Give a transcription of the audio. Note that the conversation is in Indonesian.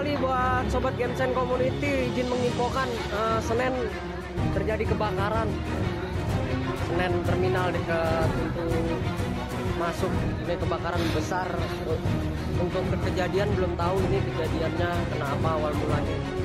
kembali buat Sobat Gensen Community. Izin menginfokan Senen terjadi kebakaran. Senen terminal dekat pintu masuk, ini kebakaran besar. Untuk kejadian belum tahu ini kejadiannya kenapa awal mulanya.